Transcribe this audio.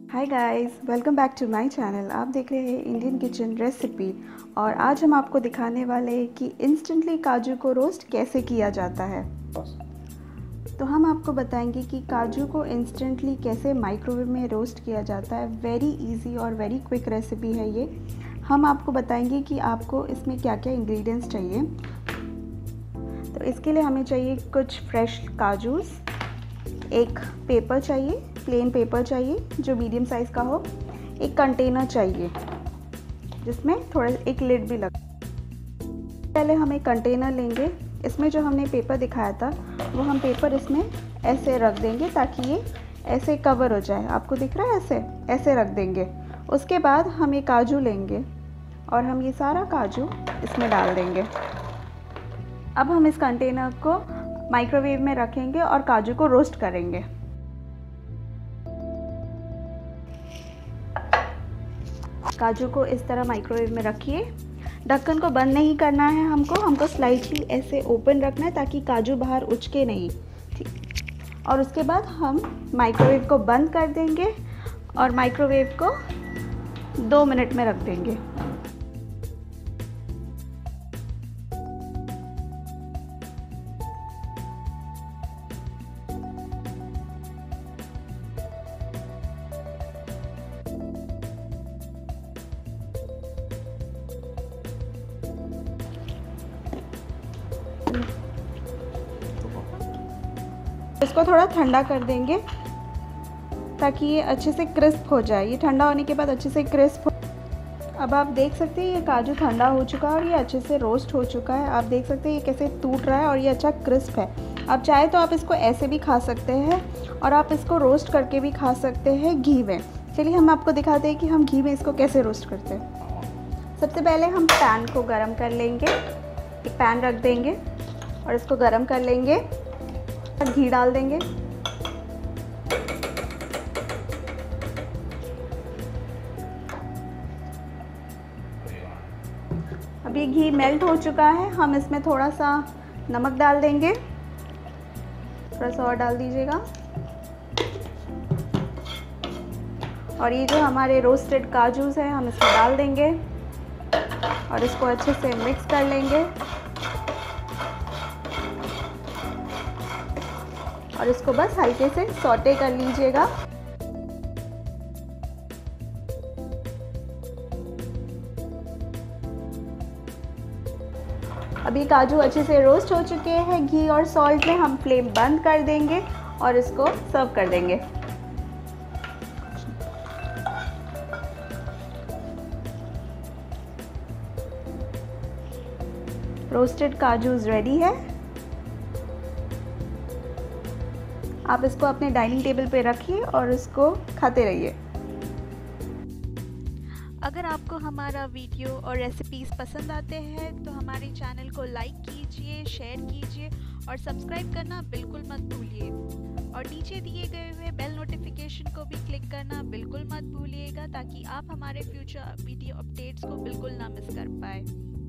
Hi guys, welcome back to my channel. आप देख रहे हैं इंडियन किचन रेसिपी और आज हम आपको दिखाने वाले हैं कि इंस्टेंटली काजू को रोस्ट कैसे किया जाता है। तो हम आपको बताएंगे कि काजू को इंस्टेंटली कैसे माइक्रोवेव में रोस्ट किया जाता है। वेरी इजी और वेरी क्विक रेसिपी है ये। हम आपको बताएंगे कि आपको इसमें क्या क्या इंग्रेडिएंट्स चाहिए। तो इसके लिए हमें चाहिए कुछ फ्रेश काजूस, एक पेपर चाहिए, प्लेन पेपर चाहिए जो मीडियम साइज़ का हो, एक कंटेनर चाहिए जिसमें थोड़ा एक लिड भी लगे। पहले हम एक कंटेनर लेंगे, इसमें जो हमने पेपर दिखाया था वो हम पेपर इसमें ऐसे रख देंगे ताकि ये ऐसे कवर हो जाए। आपको दिख रहा है, ऐसे ऐसे रख देंगे। उसके बाद हम ये काजू लेंगे और हम ये सारा काजू इसमें डाल देंगे। अब हम इस कंटेनर को माइक्रोवेव में रखेंगे और काजू को रोस्ट करेंगे। काजू को इस तरह माइक्रोवेव में रखिए। ढक्कन को बंद नहीं करना है, हमको स्लाइटली ऐसे ओपन रखना है ताकि काजू बाहर उचके नहीं। ठीक। और उसके बाद हम माइक्रोवेव को बंद कर देंगे और माइक्रोवेव को 2 मिनट में रख देंगे। इसको थोड़ा ठंडा कर देंगे ताकि ये अच्छे से क्रिस्प हो जाए। ये ठंडा होने के बाद अच्छे से क्रिस्प हो। अब आप देख सकते हैं ये काजू ठंडा हो चुका है और ये अच्छे से रोस्ट हो चुका है। आप देख सकते हैं ये कैसे टूट रहा है और ये अच्छा क्रिस्प है। आप चाहे तो आप इसको ऐसे भी खा सकते हैं और आप इसको रोस्ट करके भी खा सकते हैं घी में। चलिए हम आपको दिखाते हैं कि हम घी में इसको कैसे रोस्ट करते हैं। सबसे पहले हम पैन को गरम कर लेंगे, एक पैन रख देंगे और इसको गरम कर लेंगे। घी डाल देंगे। अब ये घी मेल्ट हो चुका है, हम इसमें थोड़ा सा नमक डाल देंगे। थोड़ा सा और डाल दीजिएगा। और ये जो हमारे रोस्टेड काजूस हैं हम इसमें डाल देंगे और इसको अच्छे से मिक्स कर लेंगे और इसको बस हल्के से सौटे कर लीजिएगा। अभी काजू अच्छे से रोस्ट हो चुके हैं घी और सॉल्ट में। हम फ्लेम बंद कर देंगे और इसको सर्व कर देंगे। रोस्टेड काजूस रेडी है। आप इसको अपने डाइनिंग टेबल पे रखिए और इसको खाते रहिए। अगर आपको हमारा वीडियो और रेसिपीज़ पसंद आते हैं तो हमारे चैनल को लाइक कीजिए, शेयर कीजिए और सब्सक्राइब करना बिल्कुल मत भूलिए। और नीचे दिए गए हुए बेल नोटिफिकेशन को भी क्लिक करना बिल्कुल मत भूलिएगा ताकि आप हमारे फ्यूचर वीडियो अपडेट्स को बिल्कुल ना मिस कर पाए।